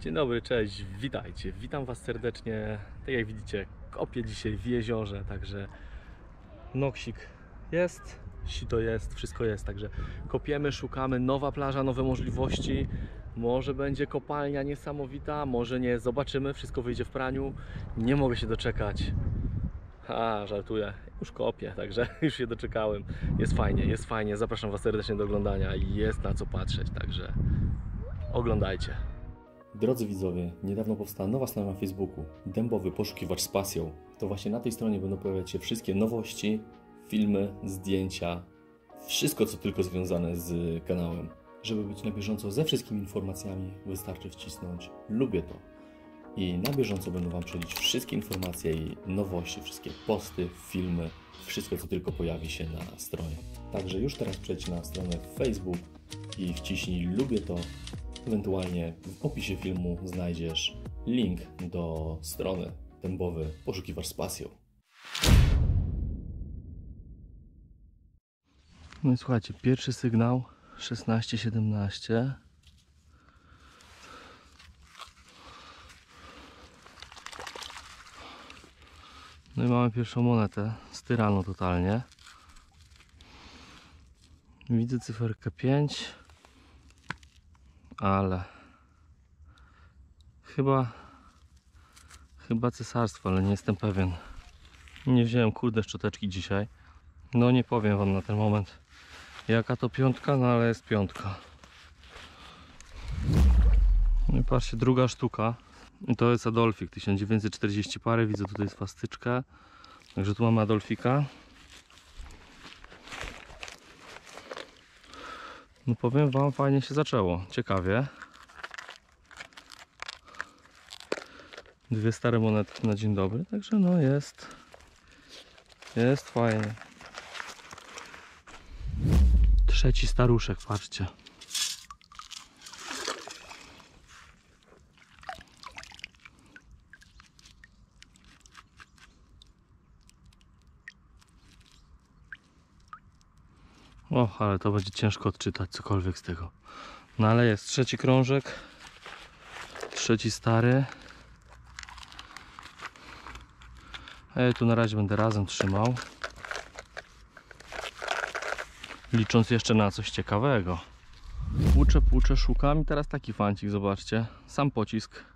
Dzień dobry, cześć, witajcie. Witam Was serdecznie. Tak jak widzicie, kopię dzisiaj w jeziorze, także noksik jest, sito jest, wszystko jest, także kopiemy, szukamy, nowa plaża, nowe możliwości. Może będzie kopalnia niesamowita, może nie, zobaczymy, wszystko wyjdzie w praniu. Nie mogę się doczekać. Żartuję, już kopię, także już się doczekałem. Jest fajnie, zapraszam Was serdecznie do oglądania i jest na co patrzeć, także oglądajcie. Drodzy widzowie, niedawno powstała nowa strona na Facebooku, Dębowy Poszukiwacz z Pasją. To właśnie na tej stronie będą pojawiać się wszystkie nowości, filmy, zdjęcia, wszystko co tylko związane z kanałem. Żeby być na bieżąco ze wszystkimi informacjami, wystarczy wcisnąć lubię to. I na bieżąco będą Wam przychodzić wszystkie informacje i nowości, wszystkie posty, filmy, wszystko co tylko pojawi się na stronie. Także już teraz przejdź na stronę Facebook i wciśnij lubię to. Ewentualnie w opisie filmu znajdziesz link do strony Dębowy Poszukiwacz z Pasją. No i słuchajcie, pierwszy sygnał 16-17. No i mamy pierwszą monetę, styralną totalnie. Widzę cyferkę 5. Ale chyba cesarstwo, ale nie jestem pewien. Nie wziąłem kurde szczoteczki dzisiaj. No nie powiem Wam na ten moment jaka to piątka, no ale jest piątka. No i patrzcie, druga sztuka. I to jest Adolfik 1940 parę. Widzę tutaj swastyczkę. Także tu mamy Adolfika. No powiem Wam, fajnie się zaczęło, ciekawie. Dwie stare monetki na dzień dobry, także no jest fajnie. Trzeci staruszek, patrzcie. O, ale to będzie ciężko odczytać cokolwiek z tego. No ale jest trzeci krążek. Trzeci stary. A ja tu na razie będę razem trzymał. Licząc jeszcze na coś ciekawego. Płuczę, szukam i teraz taki fancik, zobaczcie. Sam pocisk.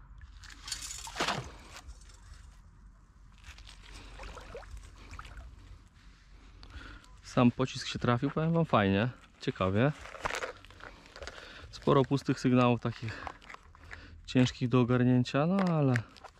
Sam pocisk się trafił, powiem Wam, fajnie, ciekawie. Sporo pustych sygnałów, takich ciężkich do ogarnięcia, no ale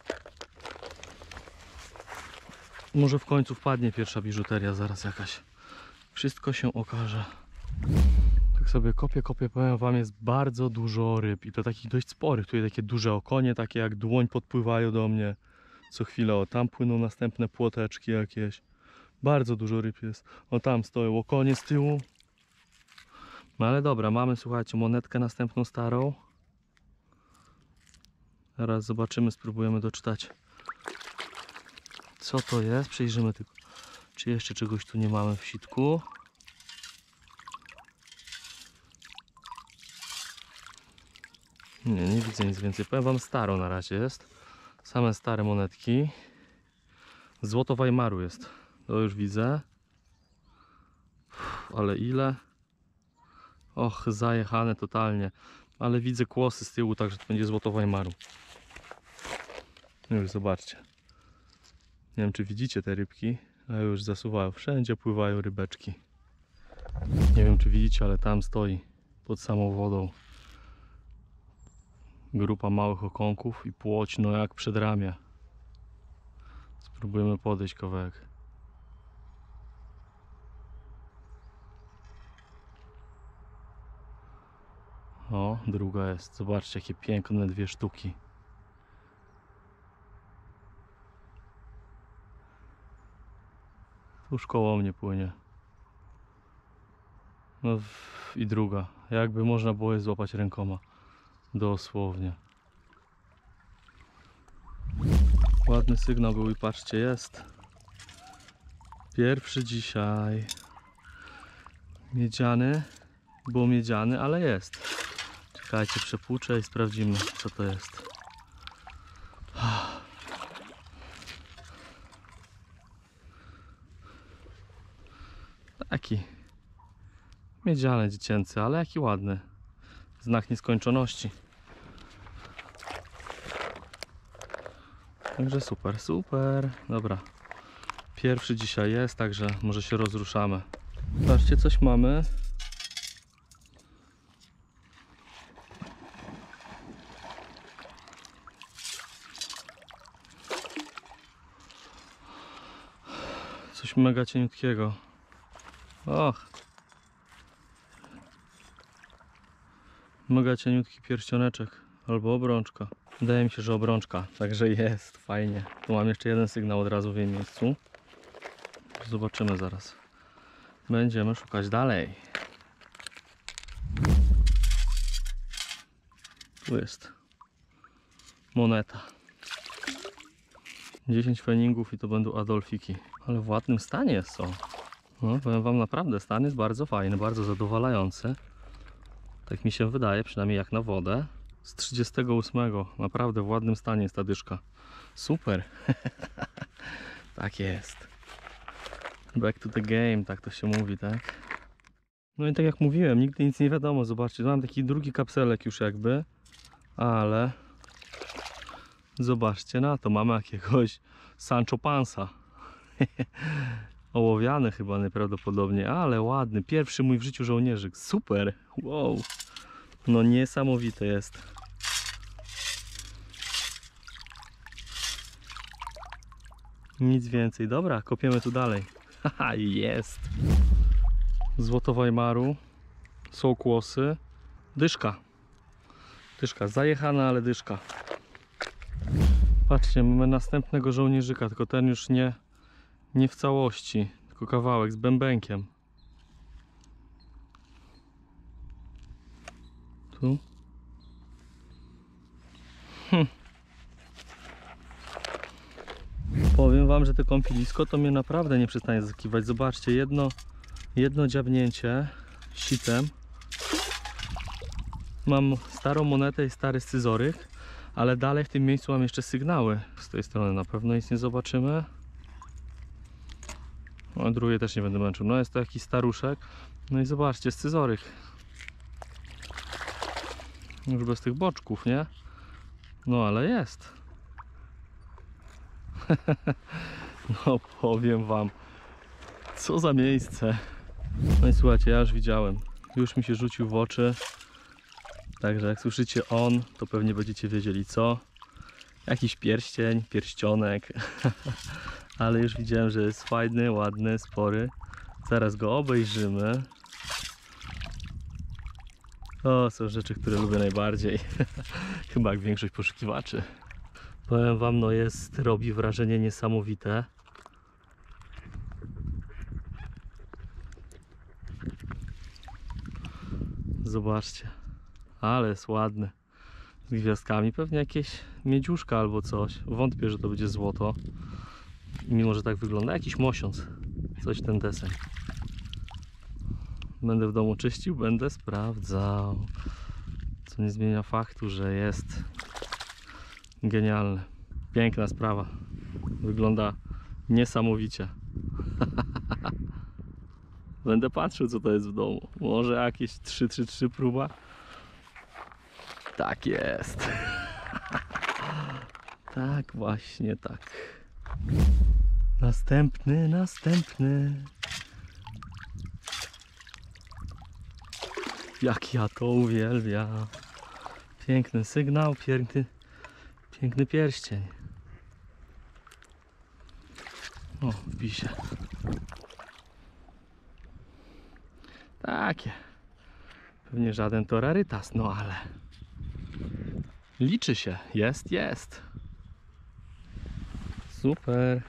może w końcu wpadnie pierwsza biżuteria zaraz jakaś. Wszystko się okaże. Tak sobie kopię, powiem Wam, jest bardzo dużo ryb i to takich dość sporych. Tutaj takie duże okonie, takie jak dłoń podpływają do mnie. Co chwilę, o tam płyną następne płoteczki jakieś. Bardzo dużo ryb jest. O tam stoją okonie z tyłu. No ale dobra, mamy, słuchajcie, monetkę następną starą. Teraz zobaczymy, spróbujemy doczytać co to jest. Przejrzymy tylko, czy jeszcze czegoś tu nie mamy w sitku. Nie widzę nic więcej. Powiem Wam, starą na razie jest. Same stare monetki. Złoto Weimaru jest. To już widzę. Ale ile? Och, zajechane totalnie. Ale widzę kłosy z tyłu, także to będzie złoto Weimaru. Już zobaczcie. Nie wiem, czy widzicie te rybki, ale już zasuwają. Wszędzie pływają rybeczki. Nie wiem, czy widzicie, ale tam stoi pod samą wodą grupa małych okonków i płoć, no jak przed ramię. Spróbujemy podejść kawałek. O, druga jest. Zobaczcie, jakie piękne dwie sztuki. Tuż koło mnie płynie. No i druga. Jakby można było je złapać rękoma. Dosłownie. Ładny sygnał był i patrzcie, jest. Pierwszy dzisiaj. Miedziany. Był miedziany, ale jest. Czekajcie, przepłuczę i sprawdzimy, co to jest. Taki miedziany, dziecięcy, ale jaki ładny. Znak nieskończoności. Także super, super. Dobra. Pierwszy dzisiaj jest, także może się rozruszamy. Patrzcie, coś mamy. Coś mega cieniutkiego. Och. Mega cieniutki pierścioneczek. Albo obrączka. Wydaje mi się, że obrączka. Także jest, fajnie. Tu mam jeszcze jeden sygnał od razu w jej miejscu. Zobaczymy zaraz. Będziemy szukać dalej. Tu jest moneta. 10 feningów i to będą Adolfiki. Ale w ładnym stanie są. No, powiem wam, naprawdę stan jest bardzo fajny, bardzo zadowalający. Tak mi się wydaje, przynajmniej jak na wodę. Z 38. Naprawdę w ładnym stanie jest ta dyszka. Super. Tak jest. Back to the game, tak to się mówi, tak? No i tak jak mówiłem, nigdy nic nie wiadomo. Zobaczcie, mam taki drugi kapselek już jakby. Ale zobaczcie na to, mamy jakiegoś Sancho Pansa. Ołowiany chyba najprawdopodobniej, ale ładny. Pierwszy mój w życiu żołnierzyk. Super. Wow. No niesamowite jest. Nic więcej. Dobra, kopiemy tu dalej. Haha, jest. Złoto Weimaru. Są kłosy. Dyszka. Dyszka. Zajechana, ale dyszka. Patrzcie, mamy następnego żołnierzyka, tylko ten już nie w całości, tylko kawałek z bębenkiem. Tu. Powiem wam, że to kąpielisko to mnie naprawdę nie przestanie zaskakiwać. Zobaczcie, jedno dziabnięcie sitem. Mam starą monetę i stary scyzoryk, ale dalej w tym miejscu mam jeszcze sygnały. Z tej strony na pewno nic nie zobaczymy. No, drugie też nie będę męczył. No jest to jakiś staruszek. No i zobaczcie, scyzoryk. Już bez tych boczków, nie? No ale jest. No powiem wam, co za miejsce. No i słuchajcie, ja już widziałem. Już mi się rzucił w oczy. Także jak słyszycie on, to pewnie będziecie wiedzieli co. Jakiś pierścień, pierścionek. Ale już widziałem, że jest fajny, ładny, spory. Zaraz go obejrzymy. To są rzeczy, które lubię najbardziej. Chyba jak większość poszukiwaczy. Powiem wam, no robi wrażenie niesamowite. Zobaczcie. Ale jest ładny. Z gwiazdkami. Pewnie jakieś miedziuszka albo coś. Wątpię, że to będzie złoto. Mimo, że tak wygląda. Jakiś mosiąc. Coś ten deseń. Będę w domu czyścił, będę sprawdzał. Co nie zmienia faktu, że jest genialny. Piękna sprawa. Wygląda niesamowicie. Będę patrzył, co to jest w domu. Może jakieś 3-3-3 próba? Tak jest. Tak, właśnie tak. Następny. Jak ja to uwielbiam. Piękny sygnał, piękny pierścień. O, wbij się. Takie. Pewnie żaden to rarytas, no ale liczy się. Jest. Super.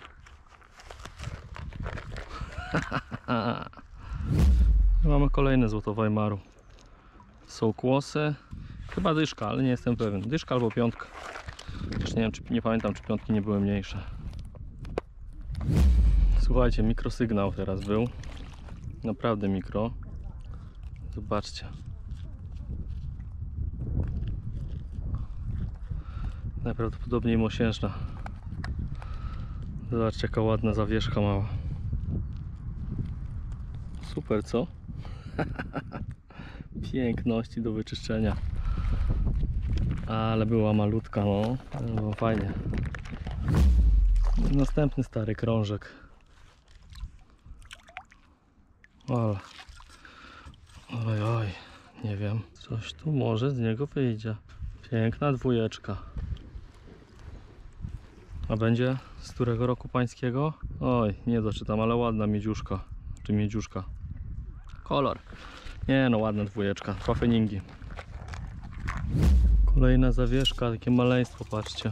Mamy kolejne złoto Weimaru. Są kłosy. Chyba dyszka, ale nie jestem pewien. Dyszka albo piątka. Też nie wiem, nie pamiętam, czy piątki nie były mniejsze. Słuchajcie, mikrosygnał teraz był. Naprawdę mikro. Zobaczcie. Najprawdopodobniej mosiężna. Zobaczcie, jaka ładna zawieszka mała. Super, co? Piękności do wyczyszczenia. Ale była malutka, no. No fajnie. Następny stary krążek. Ale. Oj, oj. Nie wiem. Coś tu może z niego wyjdzie. Piękna dwójeczka. A będzie z którego roku pańskiego? Oj, nie doczytam, ale ładna miedziuszka. Czy miedziuszka? Kolor. Nie no, ładna dwójeczka. Dwa feningi. Kolejna zawieszka, takie maleństwo, patrzcie.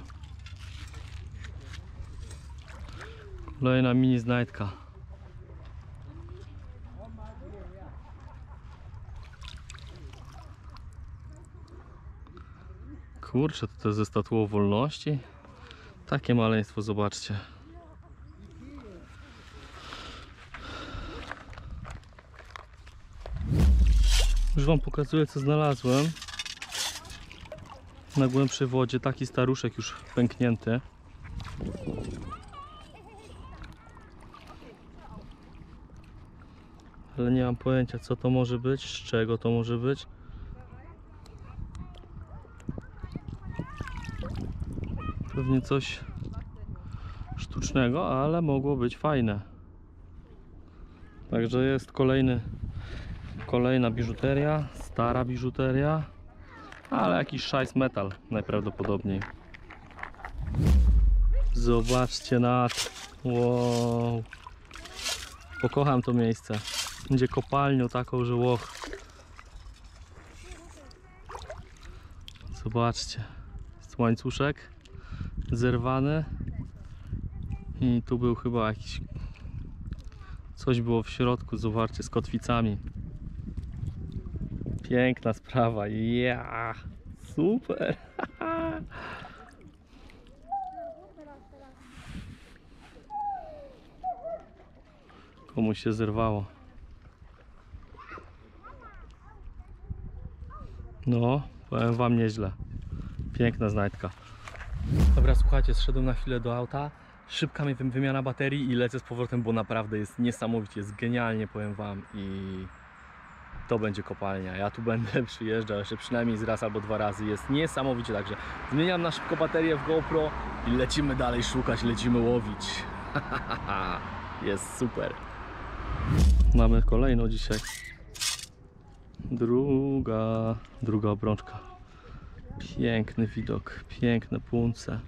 Kolejna mini znajdka. Kurczę, to jest ze Statuą Wolności. Takie maleństwo, zobaczcie. Już wam pokazuję, co znalazłem. Na głębszej wodzie taki staruszek już pęknięty. Ale nie mam pojęcia, co to może być, z czego to może być. Pewnie coś sztucznego, ale mogło być fajne. Także jest kolejna biżuteria, stara biżuteria, ale jakiś szajs metal najprawdopodobniej. Zobaczcie na to. Wow. Pokocham to miejsce. Będzie kopalnią taką, że łoch. Zobaczcie. Jest łańcuszek zerwany. I tu był chyba jakiś... Coś było w środku, zobaczcie, z kotwicami. Piękna sprawa. Ja, super. Komuś się zerwało. No, powiem wam, nieźle. Piękna znajdka. Dobra, słuchajcie, zszedłem na chwilę do auta. Szybka wymiana baterii i lecę z powrotem, bo naprawdę jest niesamowicie, jest genialnie, powiem wam. I to będzie kopalnia. Ja tu będę przyjeżdżał jeszcze przynajmniej z raz albo dwa razy. Jest niesamowicie, także zmieniam na szybko baterię w GoPro i lecimy dalej szukać, lecimy łowić. Jest super. Mamy kolejną dzisiaj. Druga obrączka. Piękny widok, piękne punce.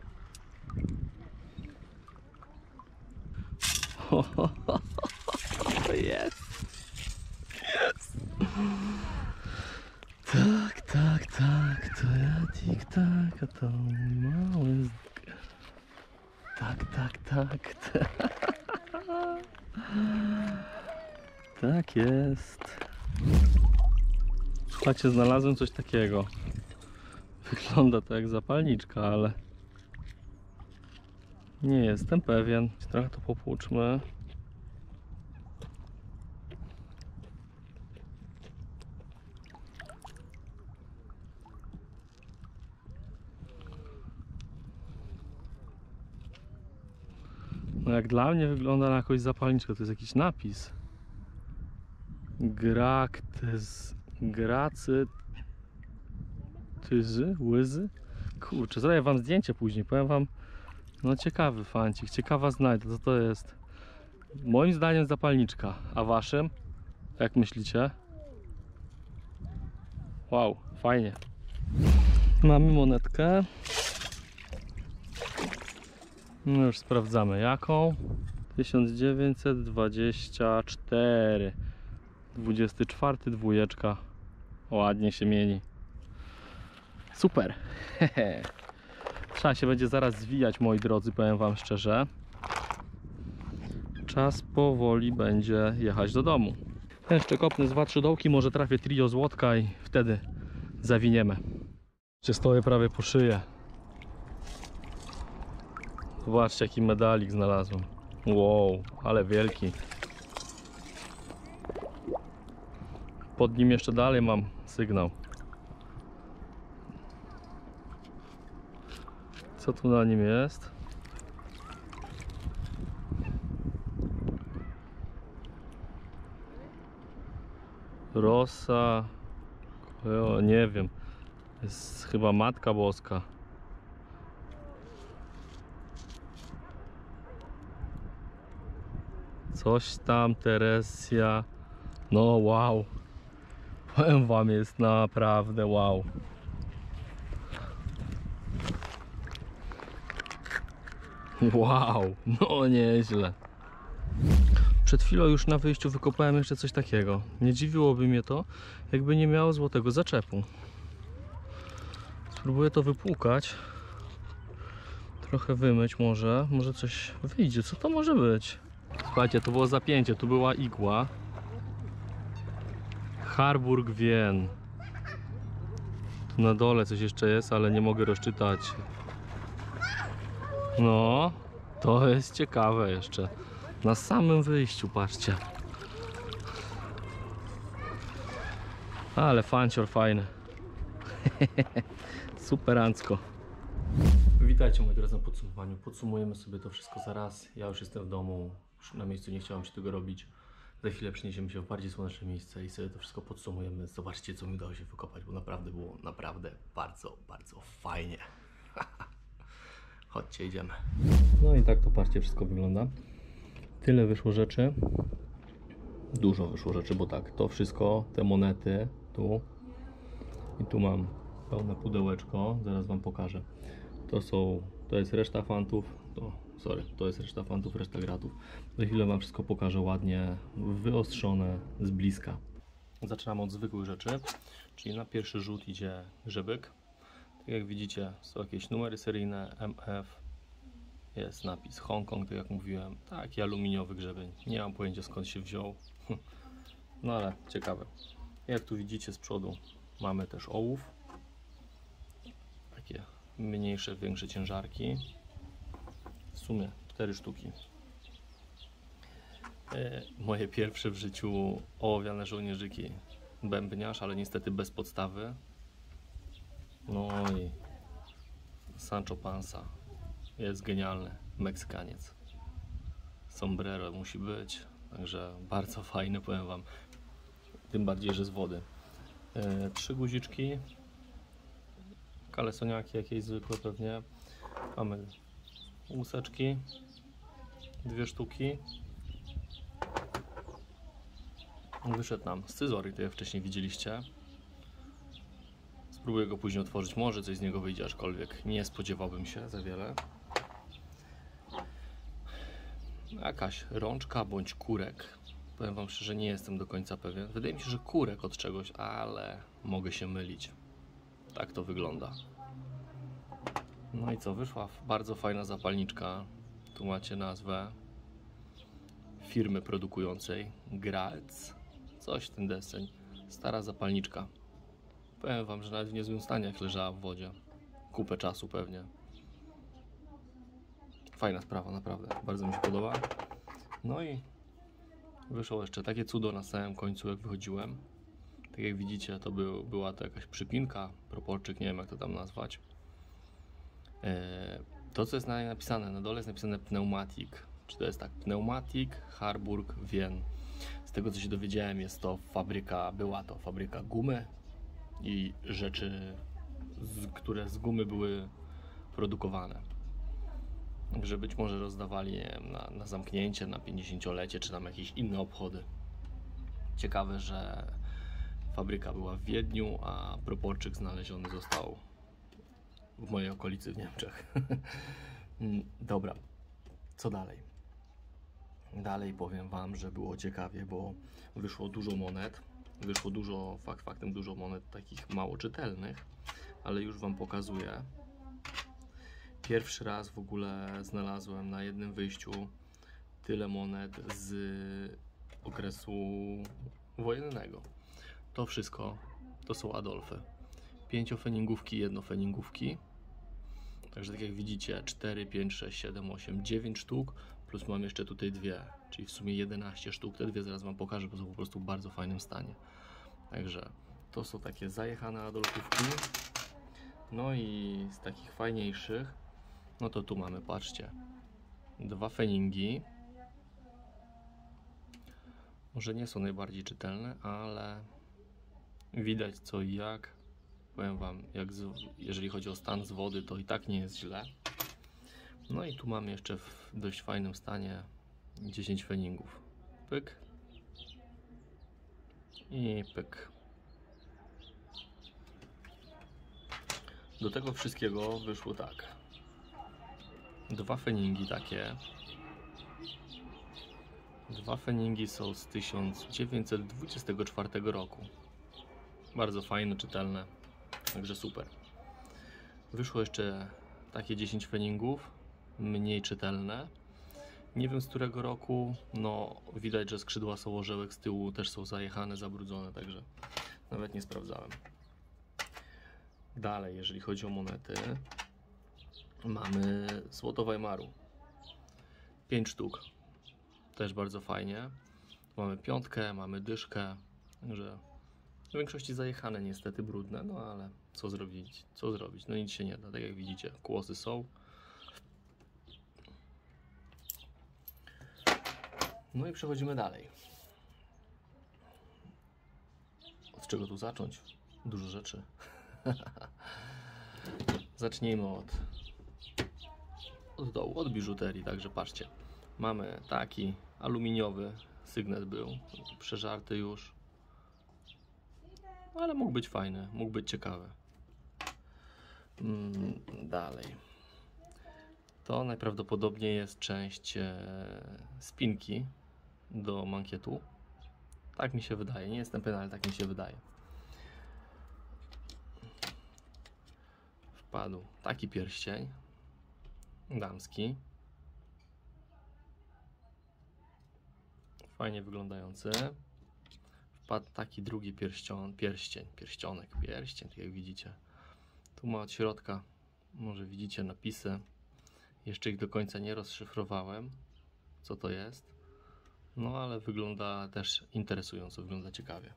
Jest. Jest. Tak, to ja tik-tak, a to mały. Tak. Tak jest. Słuchajcie, znalazłem coś takiego. Wygląda to jak zapalniczka, ale nie jestem pewien. Trochę to popłuczmy. No jak dla mnie wygląda na jakąś zapalniczkę. To jest jakiś napis. Łyzy? Kurczę, zrobię wam zdjęcie później, powiem wam. No ciekawy fancik, ciekawa znajda, co to jest. Moim zdaniem zapalniczka, a waszym? Jak myślicie? Wow, fajnie. Mamy monetkę. No już sprawdzamy jaką. 1924. 24, dwójeczka. Ładnie się mieni. Super. Trzeba się będzie zaraz zwijać, moi drodzy, powiem wam szczerze. Czas powoli będzie jechać do domu. Jeszcze kopnę z 2-3 dołki, może trafię trio złotka i wtedy zawiniemy. Stoję prawie po szyję. Zobaczcie, jaki medalik znalazłem. Wow, ale wielki. Pod nim jeszcze dalej mam sygnał. Co tu na nim jest? Rosa, o, nie wiem, jest chyba Matka Boska. Coś tam, Teresja. No wow, powiem wam, jest naprawdę wow. Wow, no nieźle. Przed chwilą już na wyjściu wykopałem jeszcze coś takiego. Nie dziwiłoby mnie to, jakby nie miało złotego zaczepu. Spróbuję to wypłukać. Trochę wymyć może. Może coś wyjdzie. Co to może być? Słuchajcie, to było zapięcie. Tu była igła. Harburg Wien. Tu na dole coś jeszcze jest, ale nie mogę rozczytać. No, to jest ciekawe jeszcze. Na samym wyjściu, patrzcie. Ale fancior fajny. Superancko. Witajcie moi drodzy na podsumowaniu. Podsumujemy sobie to wszystko zaraz. Ja już jestem w domu, już na miejscu, nie chciałem się tego robić. Za chwilę przeniesiemy się w bardziej słoneczne miejsce i sobie to wszystko podsumujemy. Zobaczcie, co mi udało się wykopać, bo naprawdę było bardzo, bardzo fajnie. Chodźcie, idziemy. No i tak to patrzcie, wszystko wygląda. Tyle wyszło rzeczy. Dużo wyszło rzeczy, bo tak, to wszystko, te monety tu i tu mam pełne pudełeczko, zaraz wam pokażę. To jest reszta fantów, to jest reszta fantów, reszta gratów. Za chwilę wam wszystko pokażę ładnie, wyostrzone z bliska. Zaczynamy od zwykłych rzeczy, czyli na pierwszy rzut idzie grzebyk. Tak jak widzicie, są jakieś numery seryjne, MF, jest napis Hongkong, tak jak mówiłem, taki aluminiowy grzebień, nie mam pojęcia skąd się wziął, no ale ciekawe. Jak tu widzicie z przodu mamy też ołów, takie mniejsze, większe ciężarki, w sumie 4 sztuki. Moje pierwsze w życiu ołowiane żołnierzyki, bębniarz, ale niestety bez podstawy. No i Sancho Panza jest genialny, Meksykaniec. Sombrero musi być, także bardzo fajny, powiem wam, tym bardziej, że z wody. 3 guziczki, kalesoniaki jakieś zwykłe pewnie. Mamy łuseczki, 2 sztuki. Wyszedł nam scyzoryk, to jak wcześniej widzieliście. Spróbuję go później otworzyć, może coś z niego wyjdzie, aczkolwiek nie spodziewałbym się za wiele. Jakaś rączka bądź kurek. Powiem wam szczerze, nie jestem do końca pewien. Wydaje mi się, że kurek od czegoś, ale mogę się mylić. Tak to wygląda. No i co, wyszła bardzo fajna zapalniczka. Tu macie nazwę firmy produkującej, Graetz. Coś ten deseń. Stara zapalniczka. Powiem wam, że nawet w niezłym stanie, jak leżała w wodzie. Kupę czasu pewnie. Fajna sprawa, naprawdę. Bardzo mi się podoba. No i wyszło jeszcze takie cudo na samym końcu, jak wychodziłem. Tak jak widzicie, to była to jakaś przypinka, proporczyk, nie wiem jak to tam nazwać. To, co jest na niej napisane, na dole jest napisane Pneumatic. Czy to jest tak? Pneumatic Harburg Wien. Z tego, co się dowiedziałem, jest to była to fabryka gumy i rzeczy, które z gumy były produkowane. Że być może rozdawali, nie wiem, na zamknięcie, na 50-lecie, czy tam jakieś inne obchody. Ciekawe, że fabryka była w Wiedniu, a proporczyk znaleziony został w mojej okolicy w Niemczech. Dobra, co dalej? Dalej powiem wam, że było ciekawie, bo wyszło dużo monet. Wyszło dużo, faktem dużo monet takich mało czytelnych, ale już wam pokazuję. Pierwszy raz w ogóle znalazłem na jednym wyjściu tyle monet z okresu wojennego. To wszystko to są Adolfy. 5-feningówki, 1-feningówki. Także tak jak widzicie 4, 5, 6, 7, 8, 9 sztuk. Plus mam jeszcze tutaj 2, czyli w sumie 11 sztuk. Te 2 zaraz wam pokażę, bo są po prostu w bardzo fajnym stanie. Także to są takie zajechane Adolfówki. No i z takich fajniejszych, no to tu mamy, patrzcie, 2 feningi. Może nie są najbardziej czytelne, ale Widać co i jak. Powiem Wam, jeżeli chodzi o stan z wody, to i tak nie jest źle. No i tu mamy jeszcze w dość fajnym stanie 10 feningów. Pyk. I pyk. Do tego wszystkiego wyszło tak. 2 feningi takie. 2 feningi są z 1924 roku. Bardzo fajne, czytelne. Także super. Wyszło jeszcze takie 10 feningów. Mniej czytelne. Nie wiem z którego roku. No widać, że skrzydła są orzełek z tyłu. Też są zajechane, zabrudzone. Także nawet nie sprawdzałem. Dalej, jeżeli chodzi o monety, mamy złoto Weimaru. 5 sztuk. Też bardzo fajnie. Mamy piątkę, mamy dyszkę. Także w większości zajechane, niestety brudne. No ale co zrobić? Co zrobić? No nic się nie da. Tak jak widzicie, kłosy są. No i przechodzimy dalej. Od czego tu zacząć? Dużo rzeczy. Zacznijmy od dołu, od biżuterii. Także patrzcie, mamy taki aluminiowy sygnet, był przeżarty już, ale mógł być fajny, mógł być ciekawy. Dalej, to najprawdopodobniej jest część spinki do mankietu. Tak mi się wydaje, nie jestem pewien, ale tak mi się wydaje. Wpadł taki pierścień damski, fajnie wyglądający. Wpadł taki drugi pierścionek, tak jak widzicie. Tu ma od środka, może widzicie napisy. Jeszcze ich do końca nie rozszyfrowałem, co to jest. No ale wygląda też interesująco, wygląda ciekawie.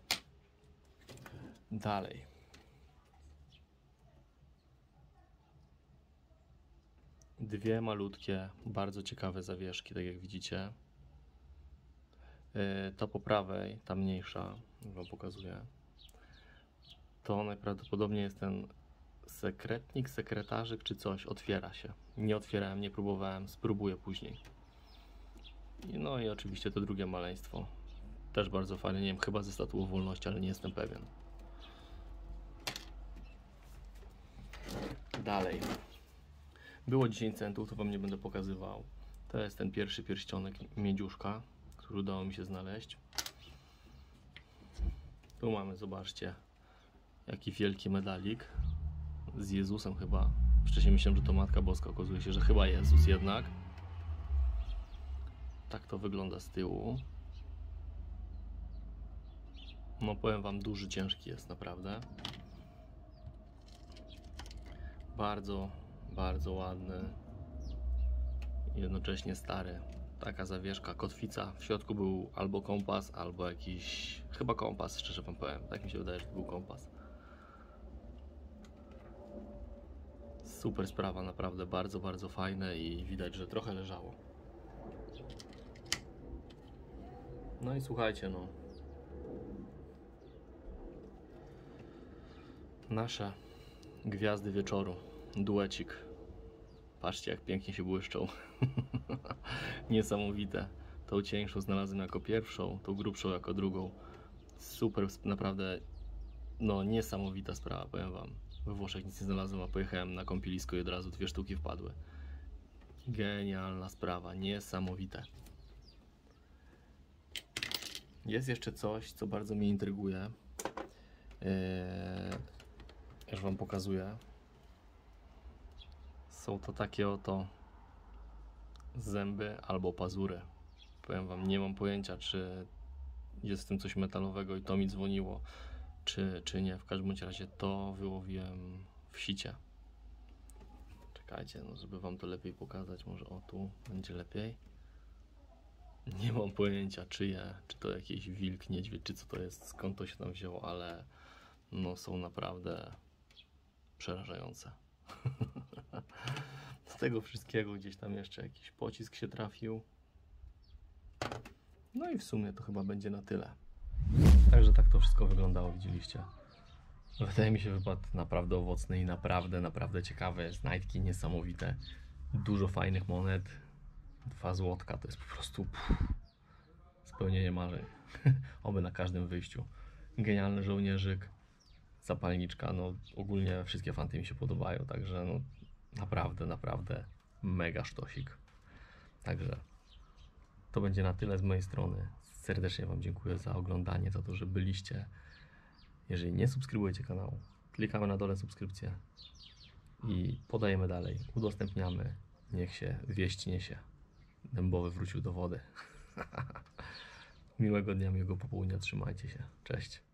Dalej. Dwie malutkie, bardzo ciekawe zawieszki, tak jak widzicie. Ta po prawej, ta mniejsza, wam pokazuję. To najprawdopodobniej jest ten sekretnik, sekretarzyk czy coś. Otwiera się. Nie otwierałem, nie próbowałem, spróbuję później. No i oczywiście to drugie maleństwo. Też bardzo fajne, nie wiem, chyba ze Statuą Wolności, ale nie jestem pewien. Dalej. Było 10 centów, to wam nie będę pokazywał. To jest ten pierwszy pierścionek miedziuszka, który udało mi się znaleźć. Tu mamy, zobaczcie, jaki wielki medalik z Jezusem chyba. Wcześniej myślałem, że to Matka Boska, okazuje się, że chyba Jezus jednak. Tak to wygląda z tyłu. No powiem wam, duży, ciężki jest naprawdę. Bardzo, bardzo ładny. Jednocześnie stary. Taka zawieszka, kotwica. W środku był albo kompas, albo jakiś... chyba kompas, szczerze wam powiem. Tak mi się wydaje, że to był kompas. Super sprawa, naprawdę bardzo, bardzo fajne i widać, że trochę leżało. No i słuchajcie, no. Nasze gwiazdy wieczoru. Duecik. Patrzcie, jak pięknie się błyszczą. Niesamowite. Tą cieńszą znalazłem jako pierwszą, tą grubszą jako drugą. Super, naprawdę, no niesamowita sprawa, powiem wam. We Włoszech nic nie znalazłem, a pojechałem na kąpielisko i od razu 2 sztuki wpadły. Genialna sprawa, niesamowite. Jest jeszcze coś, co bardzo mnie intryguje. Już wam pokazuję. Są to takie oto zęby albo pazury. Powiem wam, nie mam pojęcia, czy jest w tym coś metalowego i to mi dzwoniło, czy nie. W każdym razie to wyłowiłem w sicie. Czekajcie, no żeby wam to lepiej pokazać, może o tu będzie lepiej. Nie mam pojęcia czyje, czy to jakiś wilk, niedźwiedź, czy co to jest, skąd to się tam wzięło, ale no są naprawdę przerażające. Z tego wszystkiego gdzieś tam jeszcze jakiś pocisk się trafił. No i w sumie to chyba będzie na tyle. Także tak to wszystko wyglądało, widzieliście. Wydaje mi się, wypadł naprawdę owocny i naprawdę ciekawy. Znajdki niesamowite. Dużo fajnych monet. 2 złotka to jest po prostu spełnienie marzeń. Oby na każdym wyjściu. Genialny żołnierzyk. Zapalniczka. No ogólnie wszystkie fanty mi się podobają. Także no naprawdę mega sztosik. Także to będzie na tyle z mojej strony. Serdecznie Wam dziękuję za oglądanie, za to, że byliście. Jeżeli nie subskrybujecie kanału, klikamy na dole subskrypcję i podajemy dalej, udostępniamy. Niech się wieść niesie. Dębowy wrócił do wody. Miłego dnia, miłego popołudnia, trzymajcie się. Cześć.